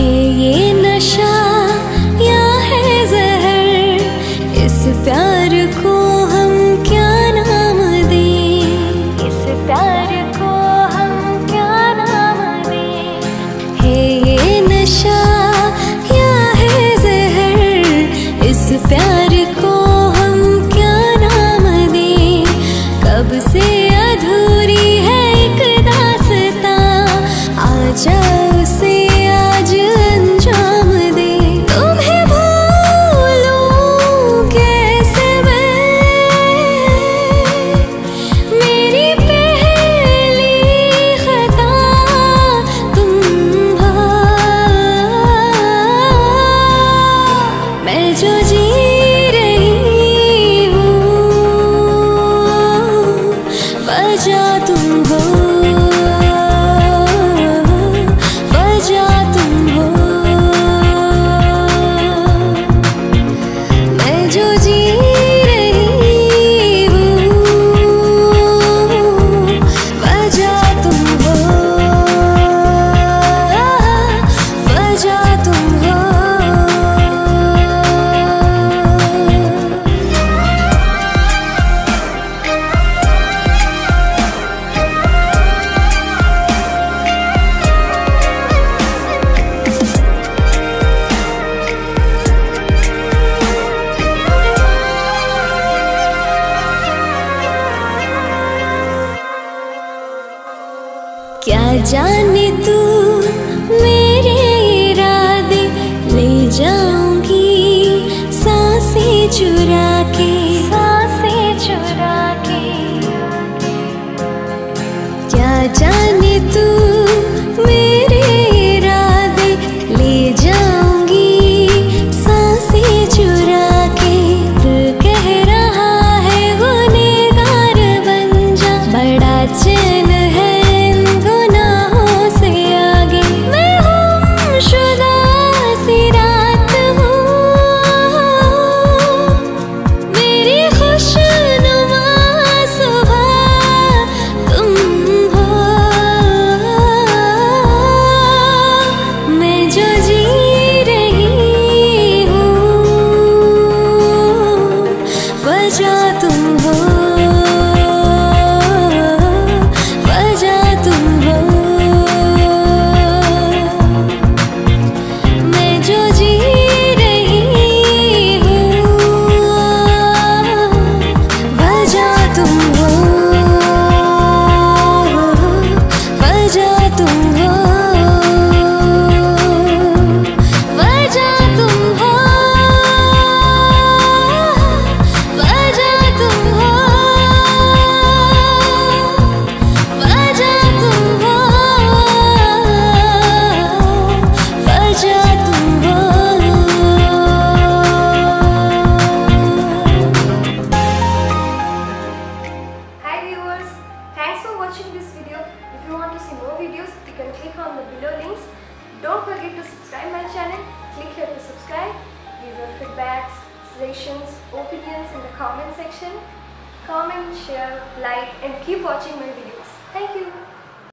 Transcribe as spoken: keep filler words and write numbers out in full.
है ये नशा या है जहर, इस प्यार को हम क्या नाम दें, इस प्यार को हम क्या नाम दें। है ये नशा या है जहर, इस प्यार को हम क्या नाम दें। कब से अधूरी है एक दास्तां, आजा उसे आज अंजाम दे। तुम्हें भूलूं कैसे मैं, मेरी पहली खता तुम हो। मैं जो जी रही हूँ वजह तुम हो, क्या जाने तू मेरे इरादे, ले जाऊंगी सांसें चुरा के, सांसें चुरा के। क्या जाने तू मेरे इरादे, ले जाऊंगी सांसें चुरा के। दिल कह रहा है गुनहगार बन जा, बड़ा चैन है Don't forget to subscribe my channel. Click here to subscribe. Leave your feedbacks, suggestions, opinions in the comment section. Comment, share, like and keep watching my videos. Thank you.